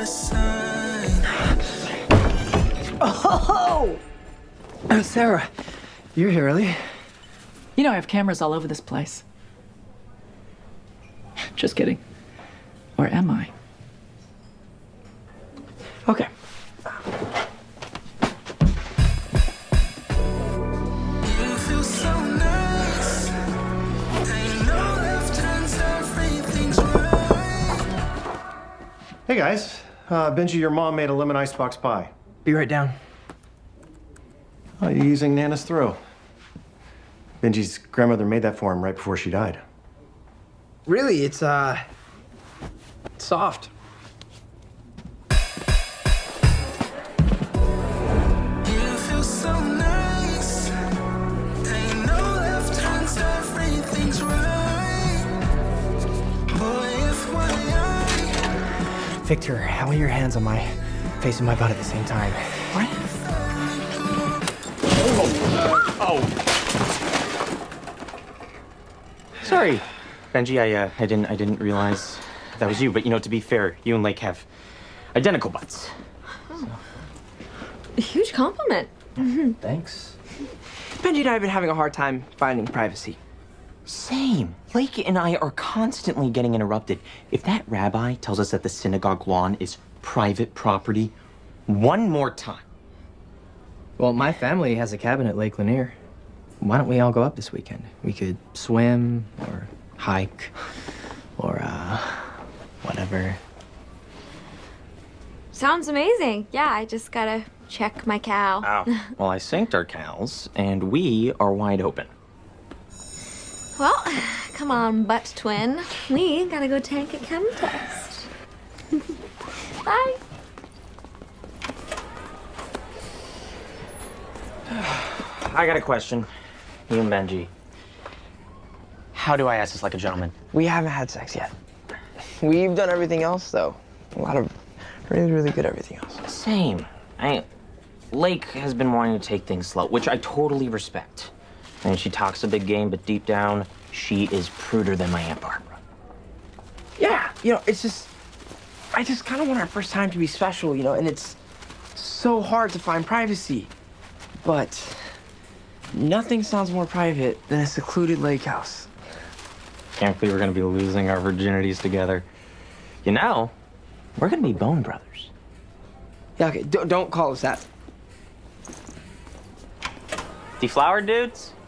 Oh! Sarah, you're here early. You know I have cameras all over this place. Just kidding. Or am I? Okay. Hey guys, Benji, your mom made a lemon icebox pie. Be right down. Oh, you're using Nana's throw. Benji's grandmother made that for him right before she died. Really, it's soft. Victor, how are your hands on my face and my butt at the same time? What? Sorry, Benji. I didn't realize that was you. But you know, to be fair, you and Lake have identical butts. Oh. A huge compliment. Thanks. Benji and I have been having a hard time finding privacy. Same. Lake and I are constantly getting interrupted. If that rabbi tells us that the synagogue lawn is private property one more time. Well, my family has a cabin at Lake Lanier. Why don't we all go up this weekend? We could swim or hike or whatever. Sounds amazing. Yeah, I just gotta check my cow. Oh. Well, I synced our cows and we are wide open. Well, come on, butt twin. We gotta go take a chem test. Bye. I got a question. You and Benji. How do I ask this like a gentleman? We haven't had sex yet. We've done everything else, though. A lot of really, really good everything else. Same. Lake has been wanting to take things slow, which I totally respect. And she talks a big game, but deep down, she is pruder than my Aunt Barbara. Yeah, you know, it's just, I just kind of want our first time to be special, you know, and it's so hard to find privacy. But nothing sounds more private than a secluded lake house. Can't believe we're gonna be losing our virginities together. You know, we're gonna be bone brothers. Yeah, okay, don't call us that. Deflowered dudes?